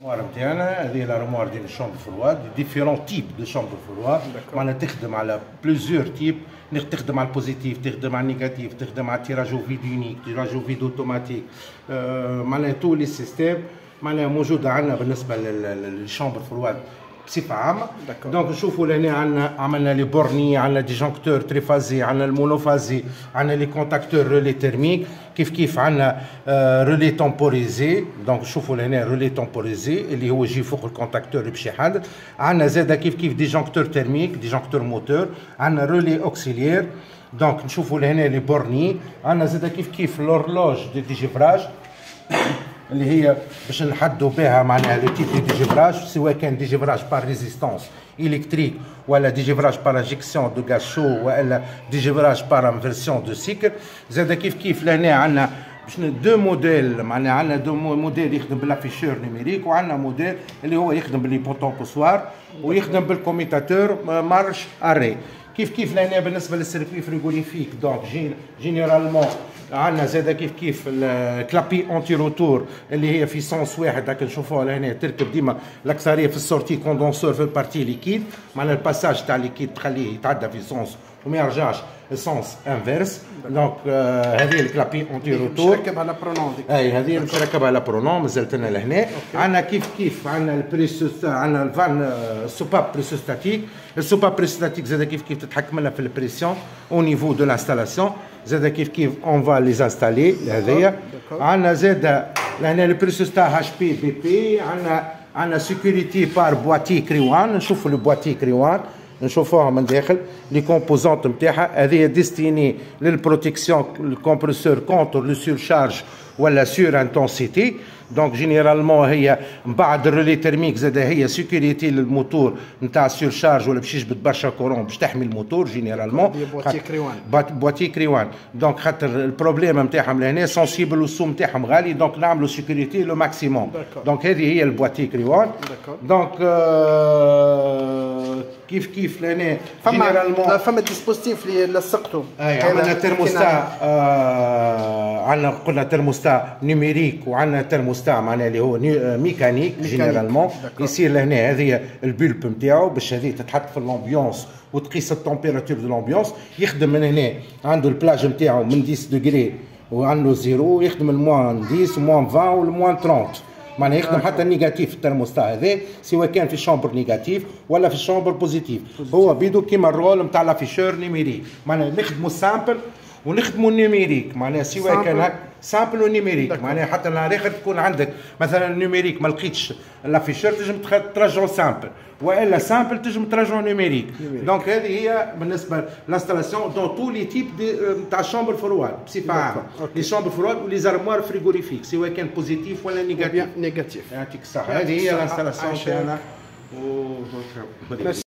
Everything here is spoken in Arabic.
الارموار نتاعنا هذه الارموار ديال الشومبر فرواد ديفيرون تيب دو شومبر فرواد معناها تخدم على بليزيور تيب، تخدم على البوزيتيف، تخدم على النيجاتيف، تخدم على تيراج فيد يونيك، تيراج فيد اوتوماتيك، معناها تو لي سيستيم معناها موجوده عندنا بالنسبه للشومبر فرواد بصفه عامه. دونك نشوفوا لهنا عملنا لي بورني، عندنا ديجونكتور تريفازي، عندنا المونوفازي، عندنا لي كونتاكتور رولي تيرميك، كيف عندنا رولي تومبوريزي. دونك نشوفوا لهنا رولي تومبوريزي اللي هو يجي فوق الكونتاكتور باش يحدد. عندنا زاده كيف ديجونكتور تيرميك، ديجونكتور موتور، عندنا رولي اوكسيليير. دونك نشوفوا لهنا لي بورني، عندنا زاده كيف لورلوج دي ديجيفراج اللي هي باش نحدوا بها معناها لو تيب دو ديجيفراج، سواء كان ديجيفراج بار ريزيستانس الكتريك ولا ديجيفراج بار انجكسيون دو غاز شو ولا ديجيفراج بار انفيرسيون دو سيكل. زاد كيف لهنا عندنا باش دو موديل، معناها عندنا دو موديل يخدم بالافيشور نيميريك، وعندنا موديل اللي هو يخدم بالليبوتونكوسوار ويخدم بالكوميتاتور مارش اري. كيف لهنا بالنسبه للسيركوي فريغوليفيك. دونك جينيرالمون عندنا زاد كيف الكلابي اونتي روتور اللي هي في سونس واحد هاك نشوفوها لهنا، تركب ديما الاكثريه في السورتي كوندونسور في البارتي ليكيد، معناها الباساج تاع ليكيد تخليه يتعدى في سونس وما يرجعش السونس انفيرس. دونك هذه الكلابي اونتي روتور نركبها على برونون. اي هذه باش نركبها على برونون مازالت لنا لهنا. عندنا كيف عندنا البريسوس، عندنا الفان السوباب بريسوستاتيك. السوباب بريسوستاتيك زاد كيف تتحكم لنا في البريسيون او نيفو دو لانستالاسيون. زاد كيف اون فا لي انستالي هذيا. عندنا زاد لهنا البريسوستا اتش بي بي بي. عندنا سيكوريتي بار بواتي كريوان. نشوفوا البواتي كريوان نشوفوها من داخل لي كومبوزونت نتاعها، هذه ديستيني للبروتيكسيون الكومبرسور كونتر لو سورشارج ولا سور انتونسيتي. دونك جينيرالمون هي من بعد الرولي تيرميك زاد هي سيكوريتي للموتور نتاع السورشارج ولا باش يجبد برشا كورون باش تحمي الموتور جينيرالمون. بواتي كريوان. بواتي كريوان. دونك خاطر البروبليم نتاعهم لهنا سونسيبل والسوم نتاعهم غالي، دونك نعملوا سيكوريتي لو ماكسيموم. دونك هذه هي البواتي كريوان. دونك كيف لهنا فما ديسبوزيتيف اللي لصقته. عندنا ترموستا، عندنا قلنا ترموستا نيميريك وعندنا ترموستا معناها اللي هو ميكانيك جينيرالمون. يصير لهنا هذه البولب نتاعو باش هذه تتحط في الامبيونس وتقيس التمبيراتور دو الامبيونس. يخدم من هنا عنده البلاج نتاعو من 10 دوغري وعنده زيرو، يخدم الموان 10 وموان 20 والموان 30، معناها يخدم حتى النيجاتيف الترموستا هذا سواء كان في الشامبر نيجاتيف ولا في الشامبر بوزيتيف. هو بيدو كيما الرول نتاع لافيشور نيميريك، معناها نخدموا السامبل ونخدموا النيميريك، معناها سواء كان هكا سامبل ونيميريك. معناها حتى نهار اخر تكون عندك مثلا النيميريك ما لقيتش لافيشور تنجم ترجعوا سامبل، والا سامبل تنجم ترجعوا نيميريك. دونك هذه هي بالنسبه للانستالاسيون دون تو لي تيب نتاع الشامبر فرواد بصفه عامه. لي شامبر فرواد ولي زارموار فريغوريفيك سواء كان بوزيتيف ولا نيجاتيف. نيجاتيف. يعطيك الصحه. هذه هي الانستالاسيون تاعنا.